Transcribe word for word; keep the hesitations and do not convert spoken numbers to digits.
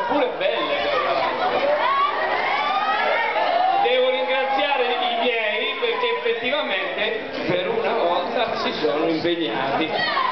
pure belle. Devo ringraziare i miei perché effettivamente per una volta si sono impegnati.